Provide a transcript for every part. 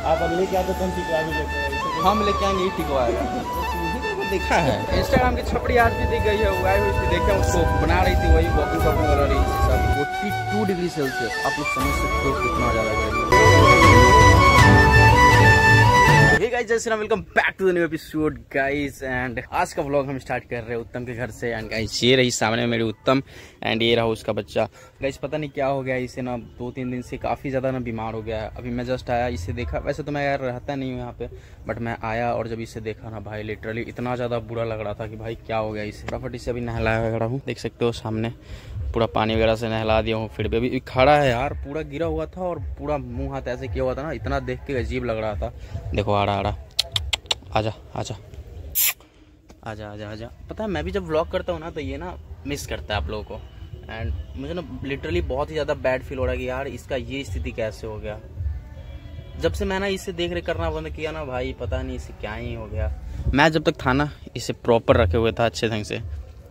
आप अगले क्या तो हम टिकवा भी लेते हैं, हम लेके आएंगे ये टिकवाएगा। देखा है इंस्टाग्राम की छपड़ी आज भी दिख गई है, उगाई हुई थी, देखे उसको बना रही थी, वही वॉकिंग वॉकिंग कर रही थी सब। 42 डिग्री सेल्सियस, आप लोग समझ सकते हो कितना ज़्यादा गर्मी है। हे गाइस, जय Shri Ram, welcome back to the new episode guys. And आज का व्लॉग हम स्टार्ट कर रहे हैं उत्तम के घर से। एंड गाइस ये रही सामने मेरी उत्तम एंड ये रहा उसका बच्चा। गाइस पता नहीं क्या हो गया इसे ना, 2-3 दिन से काफ़ी ज़्यादा ना बीमार हो गया है। अभी मैं जस्ट आया, इसे देखा, वैसे तो मैं यार रहता नहीं हूँ यहाँ पे, बट मैं आया और जब इसे देखा ना भाई लिटरली इतना ज़्यादा बुरा लग रहा था कि भाई क्या हो गया इसे। फटाफट इसे अभी नहलाया वगैरह हूँ, देख सकते हो सामने पूरा पानी वगैरह से नहला दिया हूँ। फिर भी अभी खड़ा है यार, पूरा गिरा हुआ था और पूरा मुँह हाथ ऐसे किया हुआ था ना, इतना देख के अजीब लग रहा था। देखो आड़ा आजा आजा आजा आजा आजा। पता है मैं भी जब व्लॉग करता हूँ ना तो ये ना मिस करता है आप लोगों को। एंड मुझे ना लिटरली बहुत ही ज़्यादा बैड फील हो रहा है कि यार इसका ये स्थिति कैसे हो गया। जब से मैं ना इसे देख रेख करना बंद किया ना भाई, पता नहीं इसे क्या ही हो गया। मैं जब तक था ना इसे प्रॉपर रखे हुए था अच्छे ढंग से।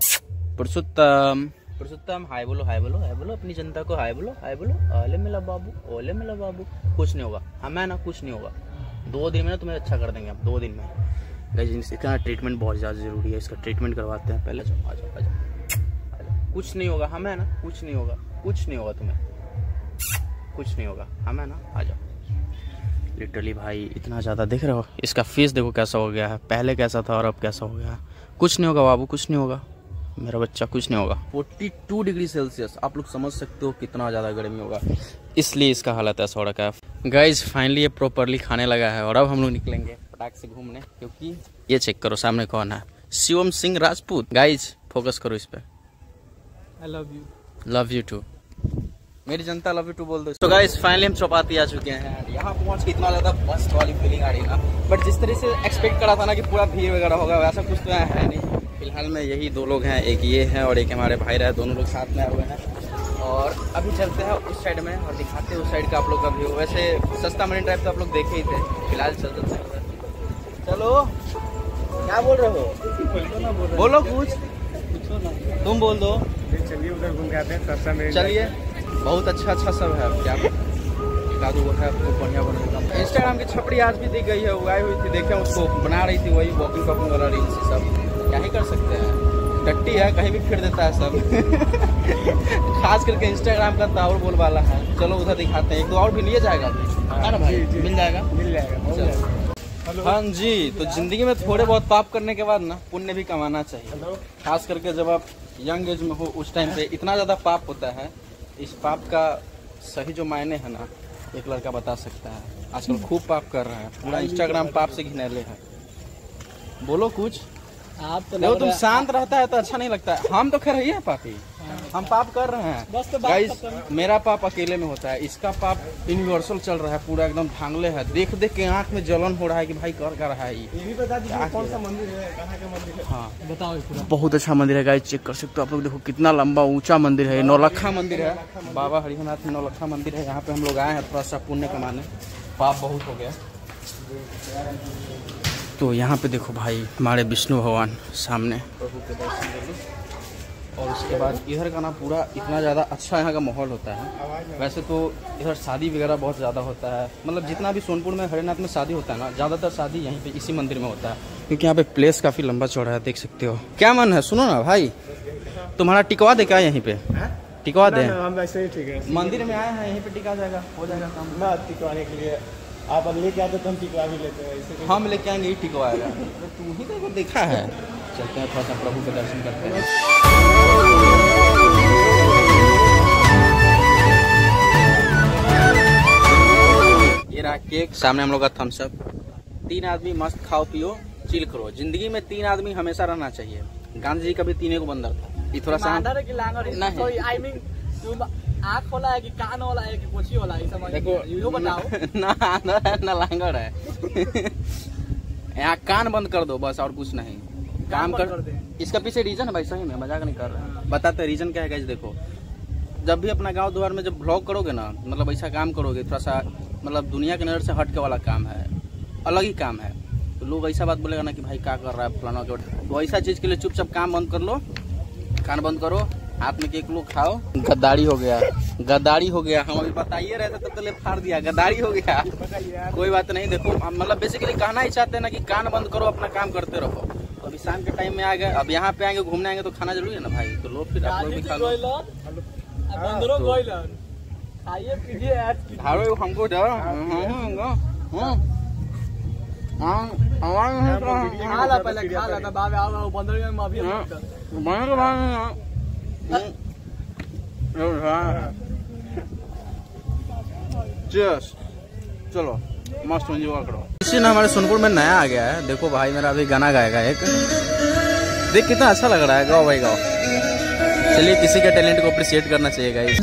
पुरुषोत्तम हाय बोलो, हाय बोलो, हाय बोलो, अपनी जनता को हाय बोलो, हाय बोलो। ओले मेला बाबू, ओले मेला बाबू। कुछ नहीं होगा, हमें ना कुछ नहीं होगा। 2 दिन में ना तुम्हें अच्छा कर देंगे आप, 2 दिन में। गाइस इसका ट्रीटमेंट बहुत ज़्यादा ज़रूरी है, इसका ट्रीटमेंट करवाते हैं पहले। आ जाओ, कुछ नहीं होगा, हमें ना कुछ नहीं होगा, कुछ नहीं होगा तुम्हें, कुछ नहीं होगा, हमें ना आ जाओ। लिटरली भाई इतना ज़्यादा देख रहे हो, इसका फेस देखो कैसा हो गया है, पहले कैसा था और अब कैसा हो गया है। कुछ नहीं होगा बाबू, कुछ नहीं होगा मेरा बच्चा, कुछ नहीं होगा। 42 डिग्री सेल्सियस, आप लोग समझ सकते हो कितना ज़्यादा गर्मी होगा, इसलिए इसका हालत ऐसा हो रखा है। गाइज फाइनली ये प्रॉपरली खाने लगा है और अब हम लोग निकलेंगे फटाक से घूमने, क्योंकि ये चेक करो सामने कौन है, शिवम सिंह राजपूत। गाइज फोकस करो इस पे। आई लव यू टू, मेरी जनता लव यू टू बोल दो। तो गाइज फाइनली हम चौपाटी आ चुके हैं। यहाँ पहुँच के इतना ज़्यादा मस्त वाली फीलिंग आ रही है ना, बट जिस तरह से एक्सपेक्ट करा था ना कि पूरा भीड़ वगैरह होगा, वैसा कुछ तो है नहीं। फिलहाल में यही 2 लोग हैं, एक ये हैं और एक हमारे भाई रहे, दोनों लोग साथ में आए हुए हैं। और अभी चलते हैं उस साइड में और दिखाते हैं उस साइड का आप लोग का व्यू। वैसे सस्ता मरीन ड्राइव तो आप लोग देखे ही थे, फिलहाल चलते हैं। चलो क्या बोल रहे हो, बोलो कुछ, तुम बोल दो। चलिए उधर घूम के आते हैं, सस्ता में चलिए, बहुत अच्छा सब है। क्या कादू वो है, बहुत बढ़िया बनेगा। इंस्टाग्राम की छपड़ी आज भी दिख गई है, उगाई हुई थी, देखे उसको बना रही थी, वही वॉकिंग वॉकिंग वाला रील्स सब। क्या ही कर सकते हैं, टट्टी है, कहीं भी फिर देता है सब। खास करके इंस्टाग्राम का ताउर बोल वाला है। चलो उधर दिखाते हैं, 1-2 और भी लिए जाएगा है ना भाई, मिल जाएगा, मिल जाएगा। हाँ जी। तो जिंदगी में थोड़े बहुत पाप करने के बाद ना पुण्य भी कमाना चाहिए। खास करके जब आप यंग एज में हो, उस टाइम पे इतना ज़्यादा पाप होता है। इस पाप का सही जो मायने है ना, एक लड़का बता सकता है। आजकल खूब पाप कर रहे हैं, पूरा इंस्टाग्राम पाप से घिनैले है। बोलो कुछ। आप तो देखो तुम शांत रहता है तो अच्छा नहीं लगता है। हम तो खैर ही है पापी, हम पाप कर रहे हैं। बस तो गाइस मेरा पाप अकेले में होता है, इसका पाप यूनिवर्सल चल रहा है, पूरा एकदम धांगले है। देख देख के आंख में जलन हो रहा है कि भाई कर रहा है ये भी बता दीजिए कौन सा मंदिर है, कहाँ का मंदिर है। हाँ बताओ पूरा। बहुत अच्छा मंदिर है गाइस, चेक कर सकते हो आप लोग। देखो कितना लंबा ऊंचा मंदिर है, नौलखा मंदिर है, बाबा हरिहरनाथ नौलखा मंदिर है। यहाँ पे हम लोग आए हैं थोड़ा सा पुण्य कमाने, पाप बहुत हो गया। तो यहाँ पे देखो भाई हमारे विष्णु भगवान सामने, प्रभु के दर्शन कर लो। और उसके बाद इधर का ना पूरा इतना ज़्यादा अच्छा यहाँ का माहौल होता है। वैसे तो इधर शादी वगैरह बहुत ज़्यादा होता है, मतलब जितना भी सोनपुर में हरिनाथ में शादी होता है ना, ज़्यादातर शादी यहीं पे इसी मंदिर में होता है, क्योंकि यहाँ पे प्लेस काफ़ी लंबा चौड़ा है, देख सकते हो। क्या मन है, सुनो ना भाई, तुम्हारा टिकवा दे क्या यहीं पे, टिकवा दे। हम ऐसे ही ठीक है, मंदिर में आए हैं, यहीं पे टिका जाएगा, हो जाएगा काम। ना टिकवाने के लिए आप अगले क्या तो हम टिकवा भी लेते हैं, हम लेके आएंगे, ये टिकवाएगा। तू ही तो देखा है। चलते हैं थोड़ा सा प्रभु के दर्शन करते हैं। ये रहा केक, सामने हम लोग का थम्स अप। 3 आदमी मस्त खाओ पियो चिल करो। जिंदगी में 3 आदमी हमेशा रहना चाहिए। गांधी जी का भी 3 को बंदर था। ये थोड़ा सा आँख वाला है कि कान वाला है कि पोछी वाला है, समझ देखो यो बताओ। ना आंधर है ना लांगड़ है। यहाँ कान बंद कर दो बस, और कुछ नहीं। काम कर इसका पीछे रीजन है भाई, सही में मजाक नहीं कर रहे हैं, बताते हैं रीजन क्या है। देखो जब भी अपना गांव द्वार में जब ब्लॉग करोगे ना, मतलब ऐसा काम करोगे थोड़ा सा, मतलब दुनिया के नजर से हट के वाला काम है, अलग ही काम है, तो लोग ऐसा बात बोलेगा ना कि भाई क्या कर रहा है फलाना। तो ऐसा चीज के लिए चुपचाप काम बंद कर लो, कान बंद करो हाथ में केक लो खाओ। गद्दारी हो गया, गद्दारी हो गया। हम अभी बताइए रहे थे तब तो फाड़ दिया, गद्दारी हो गया। कोई बात नहीं, देखो मतलब बेसिकली कहना ही चाहते हैं ना कि कान बंद करो, अपना काम करते रहो। तो अभी शाम के टाइम में आ गए, अब यहाँ पे आएंगे घूमने आएंगे तो खाना जरूरी है ना भाई, तो लो फिर आप लोग भी खा लो। हमको चलो मस्त एंजॉय करो। इसी ना हमारे सोनपुर में नया आ गया है, देखो भाई मेरा अभी गाना गाएगा एक, देख कितना अच्छा लग रहा है, गाओ भाई गाओ। चलिए किसी के टैलेंट को अप्रिशिएट करना चाहिए गाइस।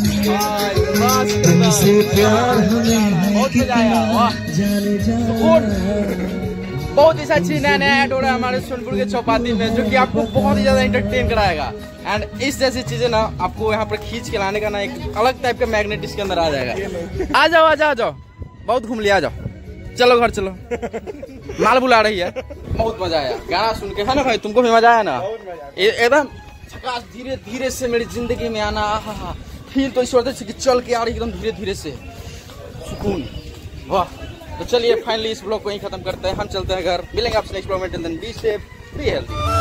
बहुत ही अच्छी नया नया ऐड हो रहा है हमारे सोनपुर के चौपाटी में, जो कि आपको बहुत ही ज्यादा एंटरटेन कराएगा। एंड इस जैसी चीजें ना आपको यहाँ पर खींच के लाने का ना एक अलग टाइप का मैग्नेट इसके अंदर आ जाएगा। आ जाओ आ जाओ आ जाओ, बहुत घूम लिया, आ जाओ, चलो घर चलो। माल बुला रही है, बहुत मजा आया गाना सुन के, है ना भाई? तुमको भी मजा आया ना? एकदम धीरे धीरे से मेरी जिंदगी में आना, फील तो इस वजह से कि चल के आ रही एकदम धीरे धीरे से, सुकून, वाह। तो चलिए फाइनली इस ब्लॉग को यहीं खत्म करते हैं, हम चलते हैं घर। मिलेंगे आपसे नेक्स्ट ब्लॉग में, till then be safe, be healthy.